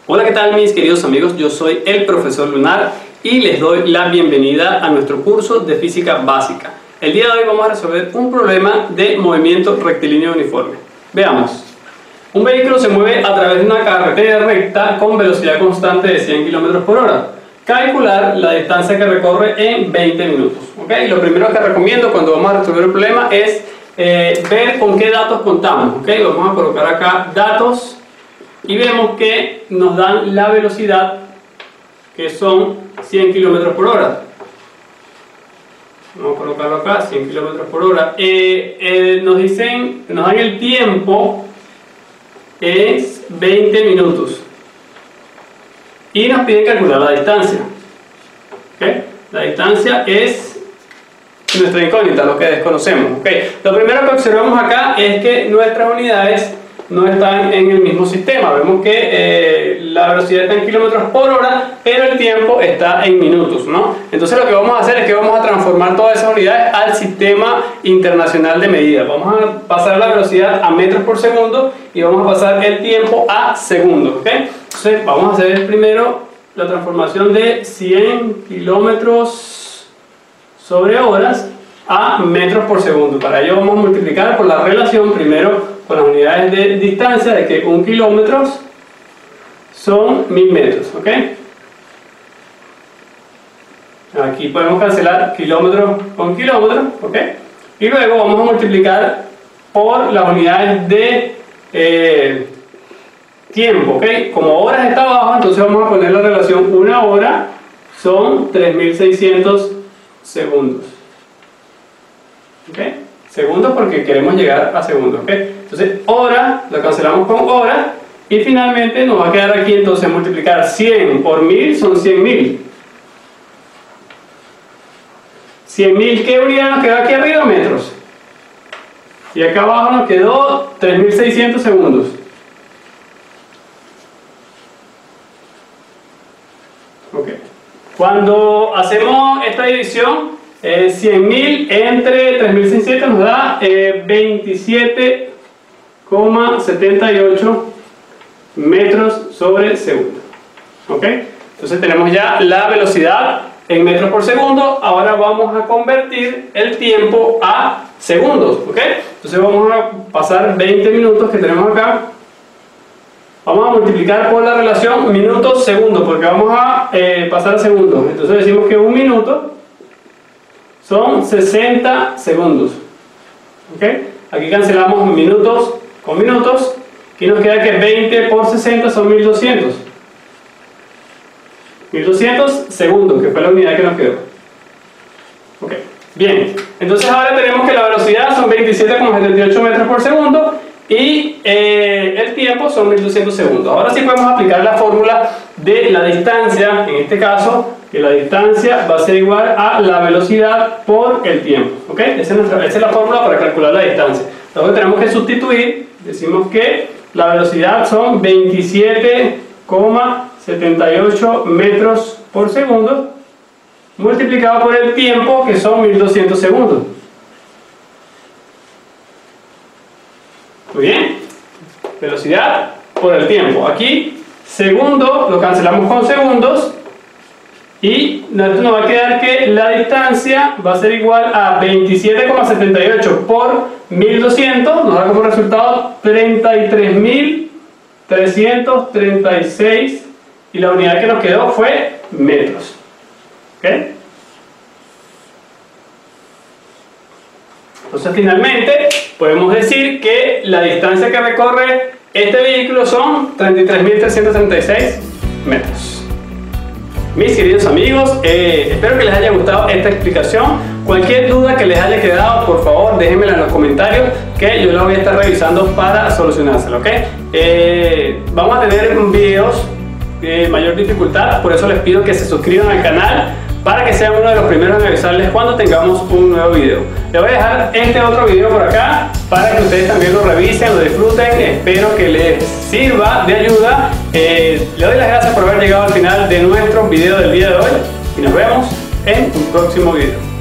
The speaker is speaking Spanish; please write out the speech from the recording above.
Hola, ¿qué tal mis queridos amigos? Yo soy el profesor Lunar y les doy la bienvenida a nuestro curso de física básica. El día de hoy vamos a resolver un problema de movimiento rectilíneo uniforme. Veamos. Un vehículo se mueve a través de una carretera recta con velocidad constante de 100 km por hora. Calcular la distancia que recorre en 20 minutos. ¿Okay? Lo primero que recomiendo cuando vamos a resolver el problema es ver con qué datos contamos. ¿Okay? Vamos a colocar acá datos y vemos que nos dan la velocidad, que son 100 km por hora. Vamos a colocarlo acá, 100 km por hora. Nos dan el tiempo, es 20 minutos. Y nos piden calcular la distancia. ¿Okay? La distancia es nuestra incógnita, lo que desconocemos. ¿Okay? Lo primero que observamos acá es que nuestras unidades no están en el mismo sistema. Vemos que la velocidad está en kilómetros por hora, pero el tiempo está en minutos, ¿no? Entonces lo que vamos a hacer es que vamos a transformar todas esas unidades al sistema internacional de medida. Vamos a pasar la velocidad a metros por segundo y vamos a pasar el tiempo a segundos, ¿ok? Entonces vamos a hacer primero la transformación de 100 kilómetros sobre horas a metros por segundo. Para ello vamos a multiplicar por la relación primero con las unidades de distancia, de que 1 kilómetro son 1000 metros, ¿ok? Aquí podemos cancelar kilómetro con kilómetro, ¿ok? Y luego vamos a multiplicar por las unidades de tiempo, ¿ok? Como horas está abajo, entonces vamos a poner la relación: una hora son 3600 segundos, ¿ok? Segundos porque queremos llegar a segundos, ¿ok? Entonces hora lo cancelamos con hora y finalmente nos va a quedar aquí entonces multiplicar 100 por 1000 son 100.000. 100.000, ¿qué unidad nos quedó aquí arriba? Metros. Y acá abajo nos quedó 3600 segundos. Ok. Cuando hacemos esta división, 100.000 entre 3600 nos da 27,78 metros sobre segundo. ¿Ok? Entonces tenemos ya la velocidad en metros por segundo. Ahora vamos a convertir el tiempo a segundos. ¿Ok? Entonces vamos a pasar 20 minutos que tenemos acá. Vamos a multiplicar por la relación minutos-segundos, porque vamos a pasar a segundos. Entonces decimos que un minuto son 60 segundos. ¿Ok? Aquí cancelamos minutos con minutos. Aquí nos queda que 20 por 60 son 1200. 1200 segundos, que fue la unidad que nos quedó. Ok, bien. Entonces ahora tenemos que la velocidad son 27,78 metros por segundo y el tiempo son 1200 segundos. Ahora sí podemos aplicar la fórmula de la distancia, en este caso, que la distancia va a ser igual a la velocidad por el tiempo. ¿Ok? Esa es la fórmula para calcular la distancia. Entonces tenemos que sustituir, decimos que la velocidad son 27,78 metros por segundo multiplicado por el tiempo, que son 1200 segundos. Muy bien, velocidad por el tiempo. Aquí segundo lo cancelamos con segundos y nos va a quedar que la distancia va a ser igual a 27,78 por 1200, nos da como resultado 33.336 y la unidad que nos quedó fue metros. ¿Ok? Entonces finalmente podemos decir que la distancia que recorre este vehículo son 33.336 metros. Mis queridos amigos, espero que les haya gustado esta explicación. Cualquier duda que les haya quedado, por favor déjenmela en los comentarios, que yo la voy a estar revisando para solucionárselo, ¿ok? Vamos a tener videos de mayor dificultad, por eso les pido que se suscriban al canal para que sean uno de los primeros en avisarles cuando tengamos un nuevo video. Les voy a dejar este otro video por acá para que ustedes también lo revisen, lo disfruten. Espero que les sirva de ayuda. Le doy las gracias por haber llegado al final de nuestro video del día de hoy y nos vemos en un próximo video.